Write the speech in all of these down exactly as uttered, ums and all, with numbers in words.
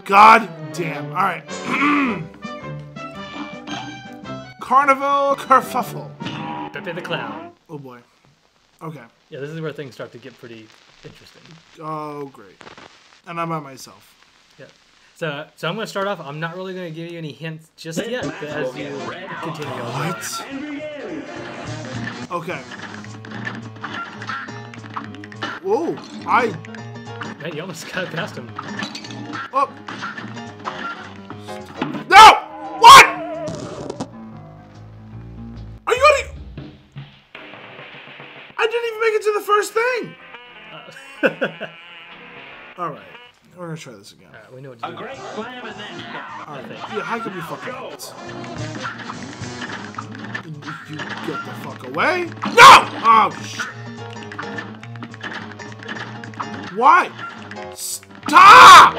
God damn. All right. Carnival kerfuffle. Beppi the clown. Oh boy. Okay. Yeah, this is where things start to get pretty interesting. Oh great. And I'm by myself. Yeah. So, so I'm going to start off. I'm not really going to give you any hints just yet, but as you continue on. What? Okay. Whoa! I. Man, you almost got past him. Oh. No! What? Are you ready? I didn't even make it to the first thing. Uh, All right, we're gonna try this again. All right, we know what to do. A great slam and then shot. All right. Yeah, how can we fucking nuts? You get the fuck away! No! Oh shit! Why? Stop!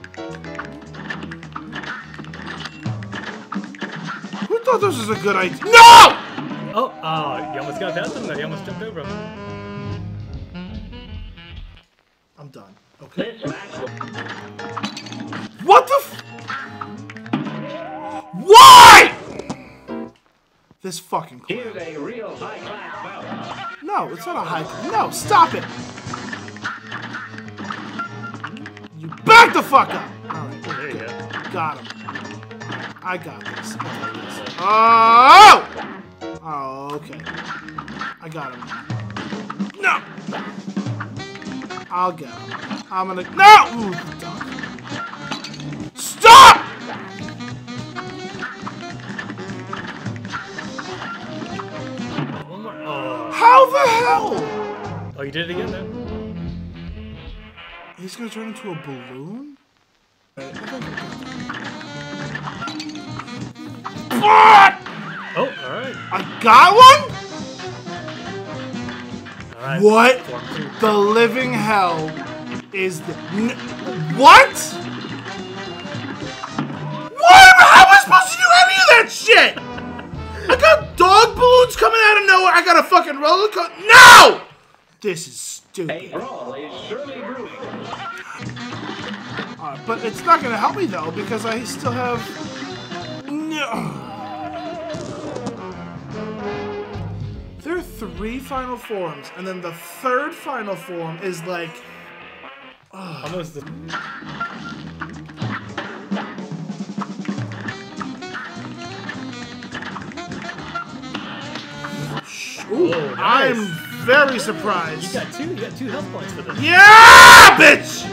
Who thought this was a good idea? No! Oh, oh, you almost got past him though. You almost jumped over him. I'm done. Okay. This match will... What the f- Why? This fucking clown. Here's a real high-class bout. No, it's not a high. No, stop it. You back the fuck up. All right, There you go. got him. I got this. I got this. Oh! Oh, okay. I got him. No! I'll get him. I'm gonna. No! Ooh, done. Stop! One more. Oh. How the hell? Oh, you did it again then? He's gonna turn into a balloon? What? Oh, alright. I got one? Alright. What Form two. the living hell is the... N what? What? How am I supposed to do any of that shit? I got dog balloons coming out of nowhere. I got a fucking roller coaster. No! This is stupid. A brawl is surely brewing. Uh, but it's not gonna help me though because I still have... No. There are three final forms, and then the third final form is like... Uh, Almost the... Ooh, Oh, nice. I'm very surprised. You got two. You got two health points for this. Yeah, bitch!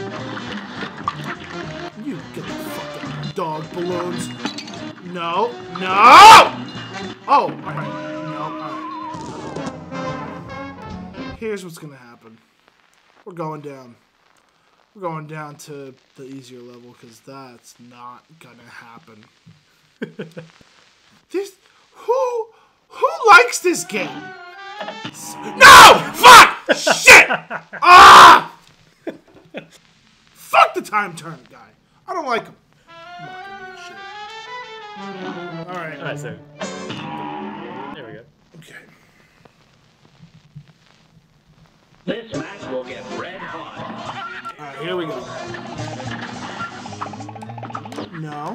You get the fuck out, dog balloons. No, no! Oh, alright. No, alright. Here's what's gonna happen. We're going down. We're going down to the easier level because that's not gonna happen. This who who likes this game? No! Fuck! Shit! Ah! Fuck the time turn guy. I don't like him. I'm not gonna do shit. Alright. Alright, so. There we go. Okay. This match will get red hot. Alright, here we go. No.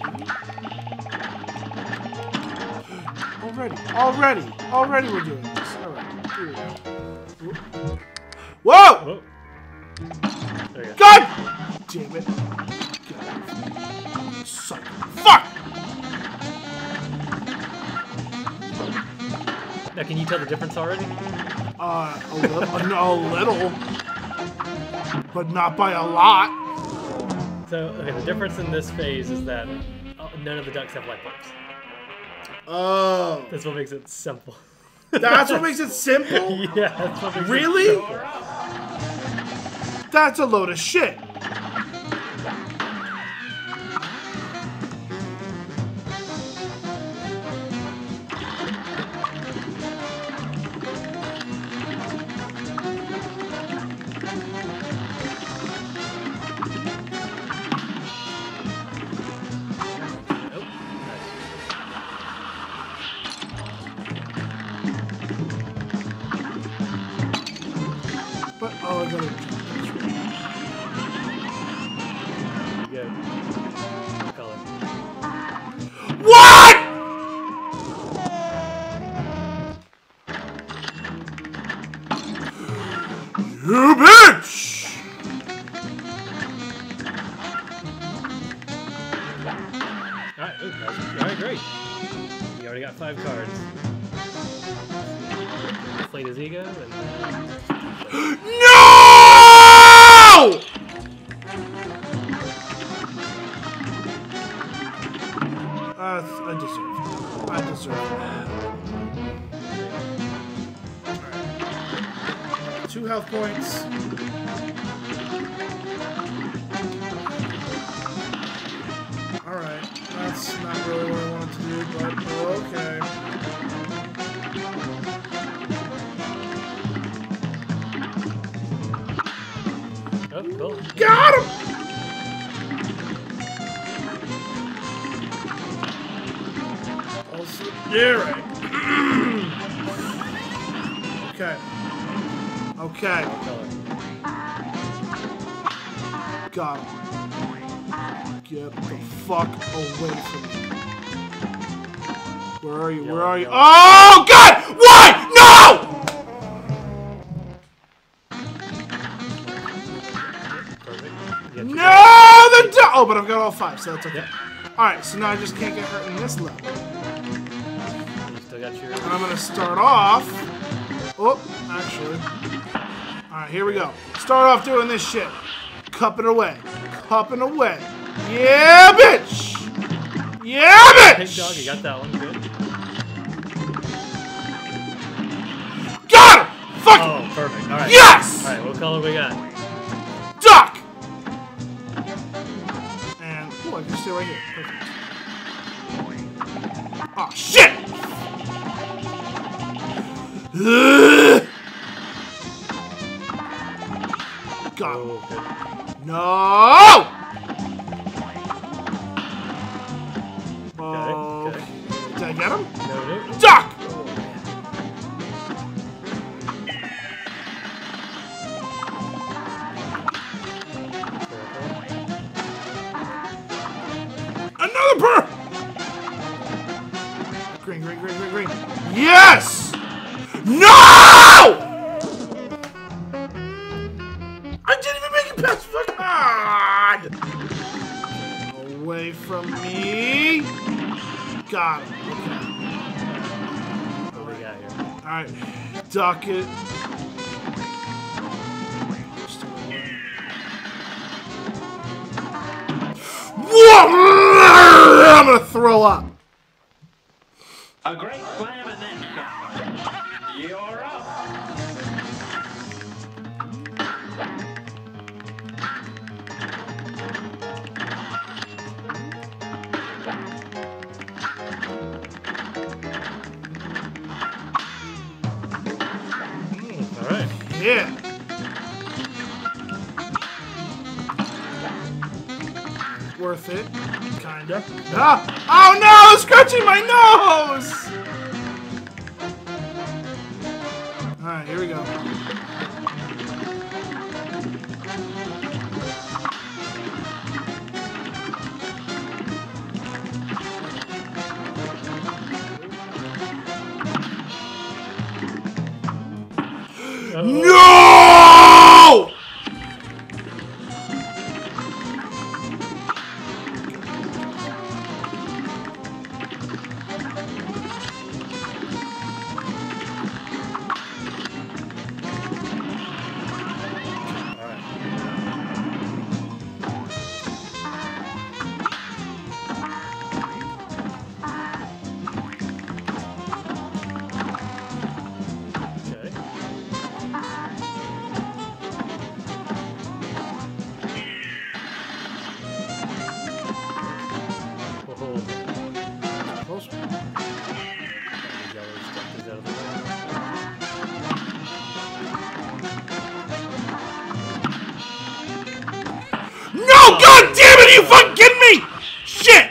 Already. Already. Already we're doing this. Alright. Here we go. Whoa! Whoa. There you go. God damn it. God. Son. Fuck! Now, can you tell the difference already? Uh, a little, a little, but not by a lot. So, okay, the difference in this phase is that uh, none of the ducks have light bulbs. Oh, That's what makes it simple. that's what makes it simple? Yeah, that's what makes Really? it simple. That's a load of shit. But oh, I gotta. great. You already got five cards. Inflate his ego and. No! Uh, I deserve it. I deserve it. Alright. Two health points. Alright. That's not really what I wanted to do, but okay. Oh, cool. Got him! Also, yeah, right. Okay. Okay. Got him. Get the fuck away from me. Where are you? Where are you? Oh, God! Why? No! No! The do- oh, but I've got all five, so that's okay. Yep. Alright, so now I just can't get hurt in this level. You still got your. And I'm gonna start off. Oh, actually. Alright, here we go. Start off doing this shit. Cupping away. Cupping away. Yeah, bitch! Yeah, Pig bitch! dog, you got that one. Good. Got him! Fuck! Oh, perfect. All right. Yes! All right. What color we got? Duck! And, oh, I can stay right here. Perfect. Oh, shit! Ugh. Got him. Oh, good. No! Okay, okay. Did I get him? No, no. Duck! Oh, man. Another purr! Green, green, green, green, green. Yes! No! I didn't even make it past fuck. God! Away from me. Got him. Okay. What we got here? Alright. Duck it. I'm gonna throw up. A great slam and then some. You're up. All right. Yeah. Worth it. Kinda. Ah! Oh no! Scratching my nose! Alright, here we go. Uh-oh. No! Okay. Whoa. Close. The yellow stuff is out of the way. No! God damn it! You fucking kidding me? Shit!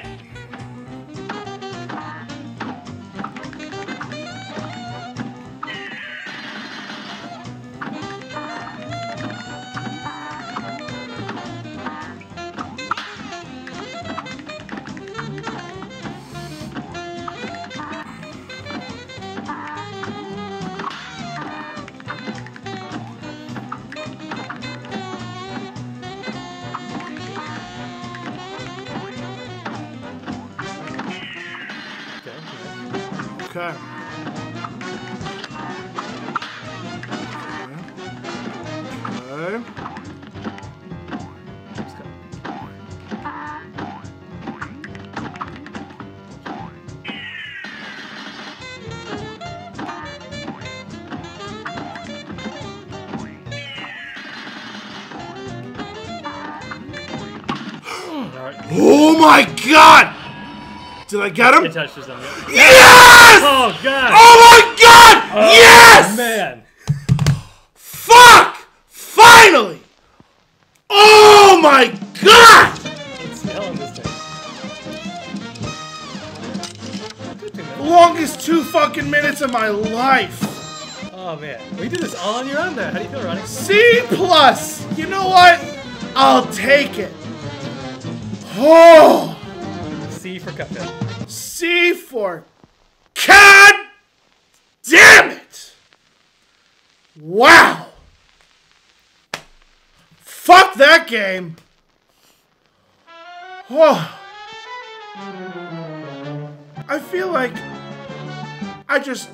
Okay. Okay. Let's go. Oh my god! Did I get him? It touches them. Yeah. Yes! Oh god! Oh my god! Oh, yes! Man! Fuck! Finally! Oh my god! Let's see how long this takes. Good two minutes. Longest two fucking minutes of my life. Oh man. We did this all on your own there. How do you feel, Ronnie? C plus! You know what? I'll take it. Oh! C for Cuphead. C for God damn it! Wow! Fuck that game! Oh. I feel like I just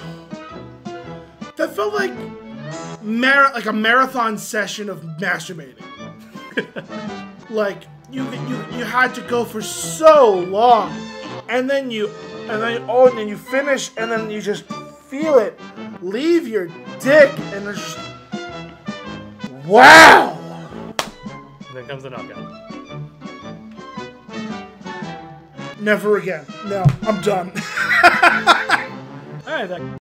that felt like mar like a marathon session of masturbating. Like you you you had to go for so long, and then you and then oh and then you finish, and then you just feel it leave your dick, and it's just wow. And then comes the knockout. Never again. No, I'm done. All right, that.